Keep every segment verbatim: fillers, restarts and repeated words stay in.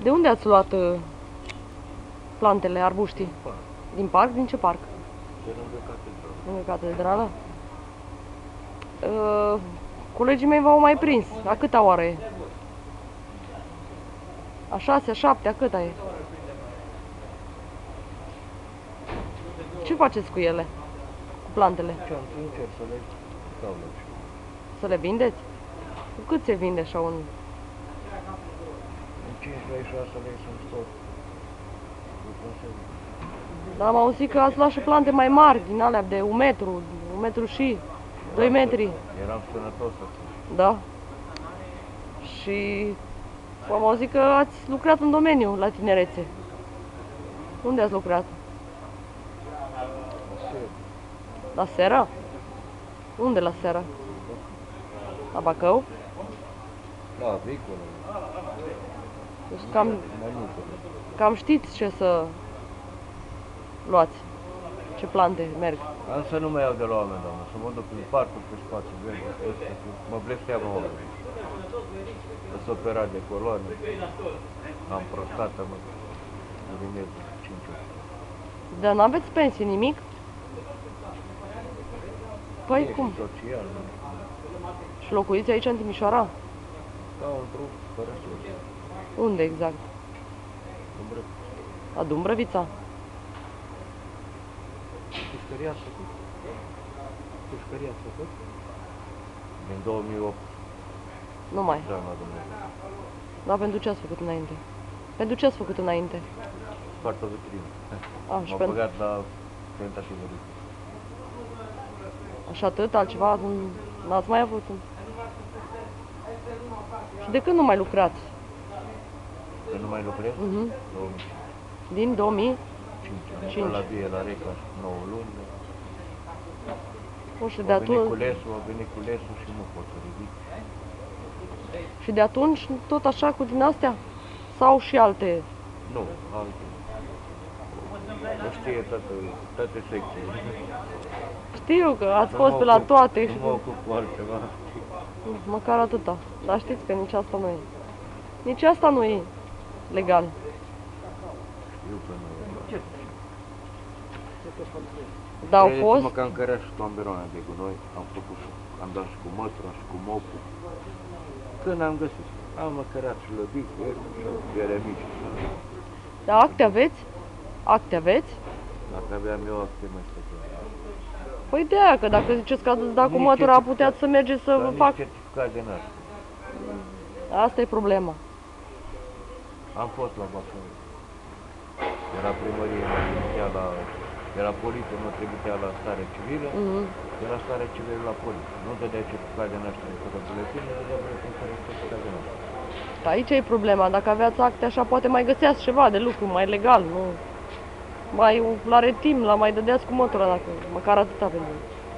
De unde ați luat uh, plantele, arbuștii? Din parc. Din parc? Din ce parc? De lângă catedrală. Lângă catedrală? Uh, colegii mei v-au mai prins. A câta oară e? A șase, a șapte, a câta e? Ce faceți cu ele? Cu plantele? Ce am să încerc să le dau la ce. Să le vindeți? Cu cât se vinde așa un... În cinci lei, șase lei sunt tot. Dar am auzit că ați luat și plante mai mari, din alea de un metru, un metru și doi metri. Eram sănătos atunci. Da. Și am auzit că ați lucrat în domeniu la tinerețe. Unde ați lucrat? La Sera? Unde la Sera? La Bacău? Da, vehicule. Deci cam, Mai multe. cam știți ce să luați, ce plante merg. Am să nu mai iau de la oameni, doamnă, să mă duc prin parcul, pe spațiu verde, astea, mă blesteamă oamenii. Sunt operat de coloane, am prostată, mă, urinez cinci ori. Dar n-aveți pensie, nimic? Păi E cum? social, nu? Și locuiți aici în Timișoara? Da, într-o fără sus. Unde exact? La Dumbrăvița? Pușcăria ați făcut? Pușcăria ați făcut? Din două mii opt. Nu mai. Da, la Dumnezeu. Dar pentru ce ați făcut înainte? Pentru ce ați făcut înainte? Spartă vitrină. Ah, și M-am pentru... băgat la tentativă de... Așa atât? Altceva? N-ați mai avut? Și de când nu mai lucrați? Că nu mai lucrez? Mhm. două mii cinci. Din două mii? Cinci. Cinci. La vie, la Reca, nouă luni. O, și de A venit atunci... cu lesul, a venit cu lesul și nu pot să ridic. Și de atunci tot așa cu din astea? Sau și alte? Nu, alte. Nu știe toate, toate secțiile. Știu că ați Nu fost mă pe la ocup- toate Nu și... mă ocup cu altceva. Măcar atâta. Dar știți că nici asta nu e. Nici asta nu e legal. Știu că nu e. Dar au Credeți-mă fost... că am cărat și tomberoane de gunoi, am făcut și, am dat și cu măstra și cu mopul. Când am găsit, am cărat și lăbic, și ele mici. Dar acte aveți? Acte aveți? Dacă aveam eu acte mai stăpâne. Păi de aia, că dacă ziceți că ați dat cu Nici mătura, certificat. puteți să mergeți să Dar vă nici fac... certificat de naștere. Asta e problema. Am fost la Bacău. Era primărie, mă trimitea la... Era poliție, mă trimitea la stare civilă. Mhm. Era stare civilă la poliție. Nu dădea certificat de naștere fără buletin, nu dădea buletin fără certificat de naștere. Aici e problema. Dacă aveați acte așa, poate mai găseați ceva de lucru mai legal, nu? Mai la retim, la mai dădeați cu mătura, dacă... Măcar atâta pentru...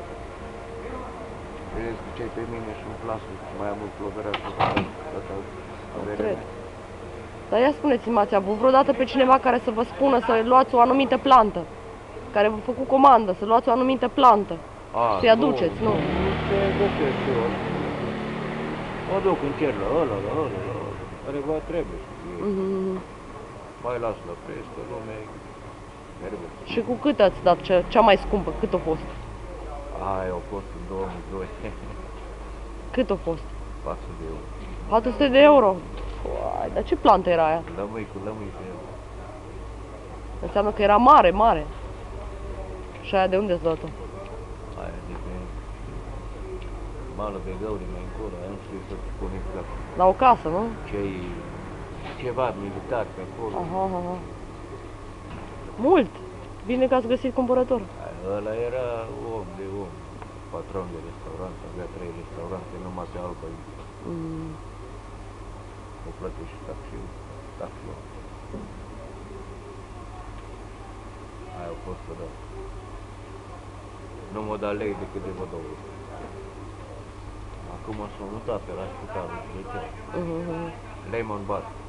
Vedeți că ce pe mine și un plasă, mai am mult ploveraș, Cred. Dar ia spuneți-mi, ați avut vreodată pe cineva care să vă spună să luați o anumită plantă? Care v-a făcut comandă, să luați o anumită plantă? Să-i aduceți, nu? Nu se găsesc eu. Mă duc în cer la ăla, la ăla, la ăla. Care vă trebuie. Mhm. Mai las la prestă, lumea e nervă. Și cu cât ați dat cea, cea mai scumpă? Cât a fost? Aia au fost în două mii doi. Cât a fost? patru de euro. patru sute de euro? Uai, dar ce plantă era aia? Lămâi cu lămâi pe el. Înseamnă că era mare, mare. Și aia de unde ați luat-o? Aia de pe mală pe găuri mai încolo, aia nu știu să spun exact. La o casă, nu? Ce-i ceva militar pe acolo. Aha, aha. Mult! Bine că ați găsit cumpărător. Aia, ăla era om de om. Patron de restaurant, avea trei restaurante, numai pe Alba. Mm. O plătește și taxiul. Taxiul. Aia a fost să dau. Nu mă da lei decât de vă dau. Acum s-a mutat pe la spitalul, de ce? Mhm. Lemon Bar.